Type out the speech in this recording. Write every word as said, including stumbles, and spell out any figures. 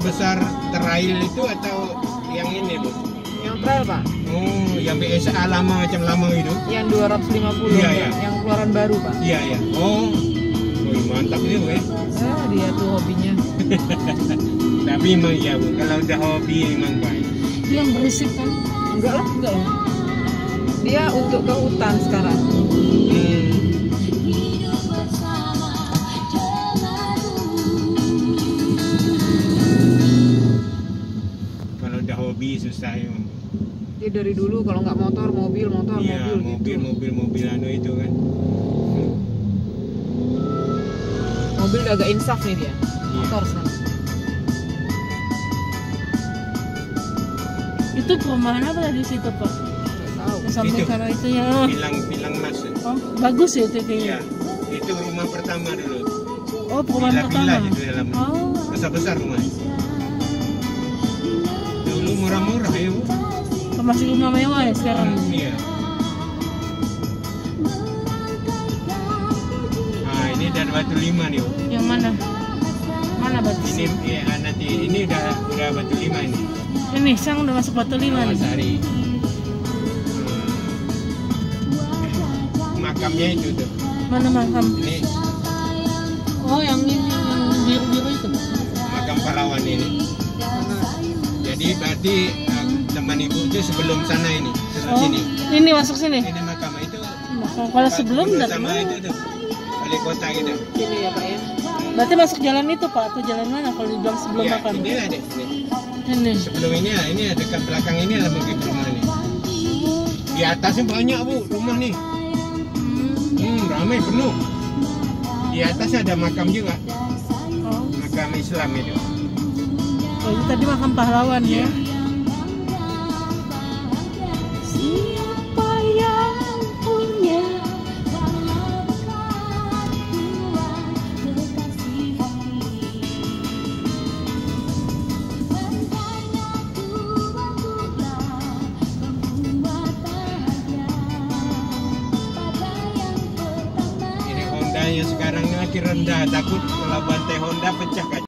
besar trail itu atau yang ini, Bu? Yang trail, Pak. Oh, yang biasa lama macam lama itu? Yang dua ratus lima puluh, Iya, iya. yang keluaran baru, Pak. Iya, iya. Oh, oh mantap nih, Bu. Ya. Ah, dia tuh hobinya. Tapi emang iya, Bu. Kalau udah hobi emang baik. Yang berisik kan? Enggak lah. Enggak ya? Dia untuk ke hutan sekarang. Hmm. Kalau udah hobi susah ya. Dia dari dulu kalau nggak motor, mobil, motor, Iya, mobil, mobil, gitu. mobil, mobil anu itu kan. Mobil udah agak insaf nih dia. Motor sekarang. Itu perumahan apa tadi situ, Pak? Nggak tahu. Yang samping Itu. sana itu ya. Bilang, bilang Mas. Oh, bagus ya itu kayaknya. Iya, itu rumah pertama dulu. Oh, perumahan Villa-villa pertama. itu dalam. Oh, Besar-besar rumah. Dulu murah-murah ya, Bu. masih rumah mewah ya sekarang. Hmm, iya. Nah, ini dari Batu Lima nih, Bu. Yang mana? Mana Batu? Ini ya, nanti ini udah udah Batu Lima ini. Ini sang udah masuk Batu Lima nih. Sari. Makamnya itu tuh. Mana makam? Ini Oh, yang ini yang biru-biru itu. makam pahlawan ini. Jadi berarti uh, teman ibu itu sebelum sana ini, sebelah Oh, sini. ini masuk sini. Ini makam itu. Nah, kalau sebelum Gubernur dari sama mana? itu tuh. Wali kota gitu. Sini ya, Pak ya. Berarti masuk jalan itu Pak atau jalan mana kalau dibilang sebelum Ya, makam? ini ada ini. Ini. Sebelum ini ya, ini dekat belakang ini lah mungkin rumah ini. Di atasnya banyak, Bu, rumah nih. Hmm, ramai penuh. Di atasnya ada makam juga, Oh, makam Islam itu. oh itu tadi makam pahlawan Iya. ya. Siapa yang punya Ini Honda yang sekarang ini makin rendah, takut kalau bantai Honda pecah kaca.